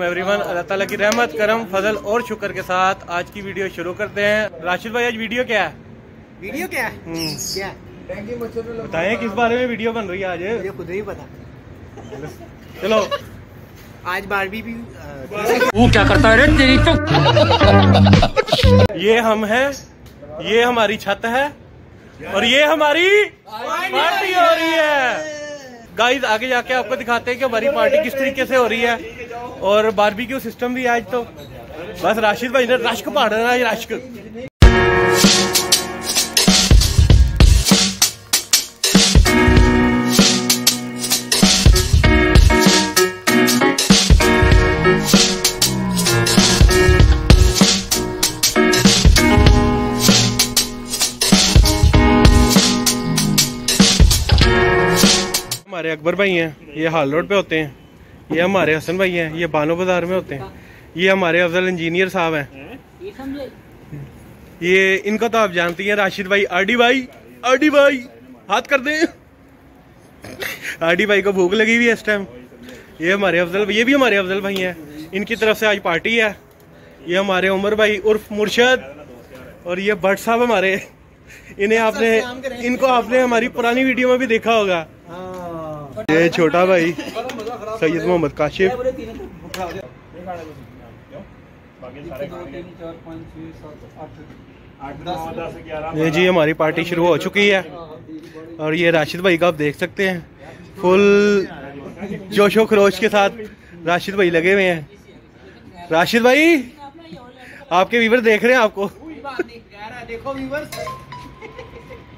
Welcome everyone. अल्लाह ताला की रहमत करम फजल और शुक्र के साथ आज की वीडियो शुरू करते हैं। राशिद भाई आज वीडियो क्या है? क्या बताएं किस बारे में वीडियो बन रही है आज? मुझे खुद ही पता। चलो आज बारबी भी वो क्या करता है रे तेरी तो। ये हम हैं, ये हमारी छत है और ये हमारी पार्टी हो रही है। गाइस आगे जाके आपको दिखाते हैं कि हमारी पार्टी किस तरीके से हो रही है और बारबेक्यू सिस्टम भी आज। तो बस राशिद भाई ने रश्क पहाड़ रहा है, रश्क। हमारे अकबर भाई हैं, ये हाल रोड पे होते हैं। ये हमारे हसन भाई हैं, ये बानो बाजार में होते हैं। ये हमारे अफजल इंजीनियर साहब हैं। ये इनको तो आप जानती हैं, राशिद भाई, आरडी भाई हाथ कर दें। आरडी भाई को भूख लगी हुई है इस टाइम। ये हमारे अफजल, ये भी हमारे अफजल भाई हैं, इनकी तरफ से आज पार्टी है। ये हमारे उमर भाई उर्फ मुर्शद और ये भट्ट साहब हमारे, इनको आपने हमारी पुरानी वीडियो में भी देखा होगा। ये छोटा भाई सैयद मोहम्मद काशिफ। ये जी हमारी पार्टी शुरू हो चुकी है और ये राशिद भाई का आप देख सकते हैं, फुल जोशो खरोश के साथ राशिद भाई लगे हुए हैं। राशिद भाई आपके व्यूवर देख रहे हैं आपको। देखो व्यूअर्स,